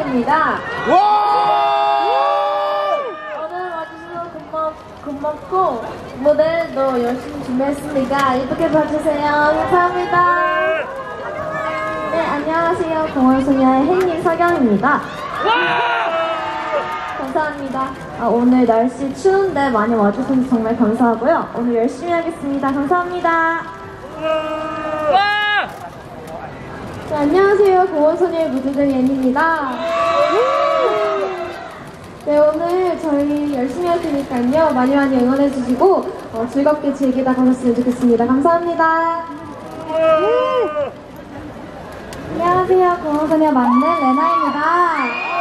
서경입니다. 오늘 와주셔서 고맙고 무대도 열심히 준비했으니까 예쁘게 봐주세요. 감사합니다. 네, 안녕하세요. 공원소녀의 햇님 서경입니다. 감사합니다. 오늘 날씨 추운데 많이 와주셔서 정말 감사하고요. 오늘 열심히 하겠습니다. 감사합니다. 네, 안녕하세요. 공원소녀의 무드들 옌입니다. 네, 오늘 저희 열심히 할 테니까요. 많이 응원해주시고 즐겁게 즐기다 가셨으면 좋겠습니다. 감사합니다. 안녕하세요. 공원소녀 막내 레나입니다.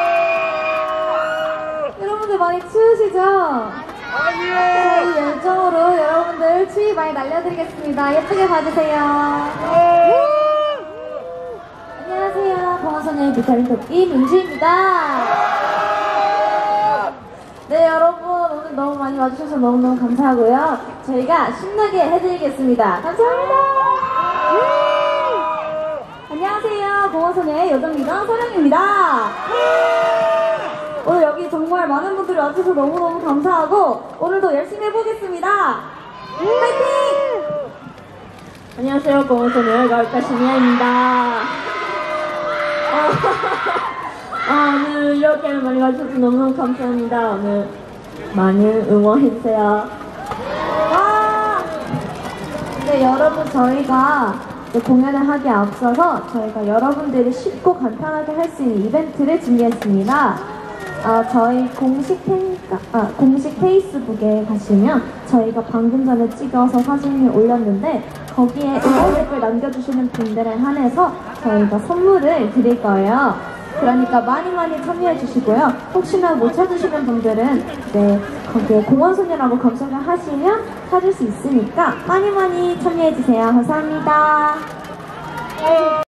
여러분들 많이 추우시죠? 아니요! 저희 열정으로 여러분들 추위 많이 날려드리겠습니다. 예쁘게 봐주세요. 안녕하세요. 공원소녀의 비타민 토끼 민주입니다. 네, 여러분 오늘 너무 많이 와주셔서 너무너무 감사하고요. 저희가 신나게 해드리겠습니다. 감사합니다. 안녕하세요. 공원소녀의 요정 리더 소령입니다. 오늘 여기 정말 많은 분들이 와주셔서 너무너무 감사하고 오늘도 열심히 해보겠습니다. 파이팅! 안녕하세요. 공원소녀의 가을가 신이야입니다. 오늘 이렇게 많이 와주셔서 너무너무 감사합니다. 오늘 많이 응원해주세요. 네, 여러분 저희가 공연을 하기에 앞서서 저희가 여러분들이 쉽고 간편하게 할 수 있는 이벤트를 준비했습니다. 저희 공식 페이스북에 가시면 저희가 방금 전에 찍어서 사진을 올렸는데 거기에 응원 댓글 남겨주시는 분들에 한해서 저희가 선물을 드릴 거예요. 그러니까 많이 참여해 주시고요. 혹시나 못 찾으시는 분들은 네, 거기에 공원소녀라고 검색을 하시면 찾을 수 있으니까 많이 참여해 주세요. 감사합니다.